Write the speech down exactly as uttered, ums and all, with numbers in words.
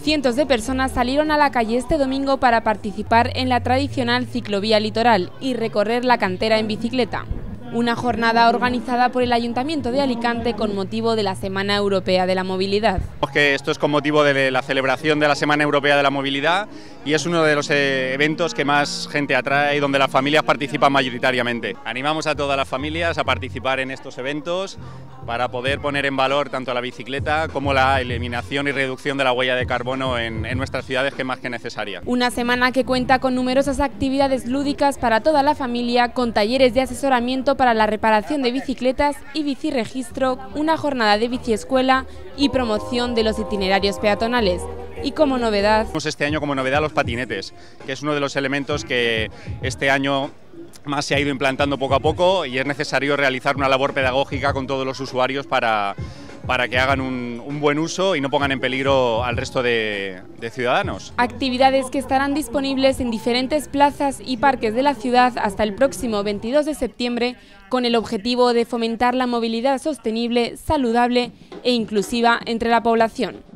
Cientos de personas salieron a la calle este domingo para participar en la tradicional ciclovía litoral y recorrer la cantera en bicicleta. Una jornada organizada por el Ayuntamiento de Alicante con motivo de la Semana Europea de la Movilidad. Que esto es con motivo de la celebración de la Semana Europea de la Movilidad y es uno de los eventos que más gente atrae y donde las familias participan mayoritariamente. Animamos a todas las familias a participar en estos eventos para poder poner en valor tanto la bicicleta como la eliminación y reducción de la huella de carbono en, en nuestras ciudades, que es más que necesaria. Una semana que cuenta con numerosas actividades lúdicas para toda la familia, con talleres de asesoramiento para la reparación de bicicletas y biciregistro, una jornada de biciescuela y promoción de los itinerarios peatonales. Y como novedad... Este año como novedad los patinetes, que es uno de los elementos que este año más se ha ido implantando poco a poco y es necesario realizar una labor pedagógica con todos los usuarios para, para que hagan un, un buen uso y no pongan en peligro al resto de, de ciudadanos. Actividades que estarán disponibles en diferentes plazas y parques de la ciudad hasta el próximo veintidós de septiembre, con el objetivo de fomentar la movilidad sostenible, saludable e inclusiva entre la población.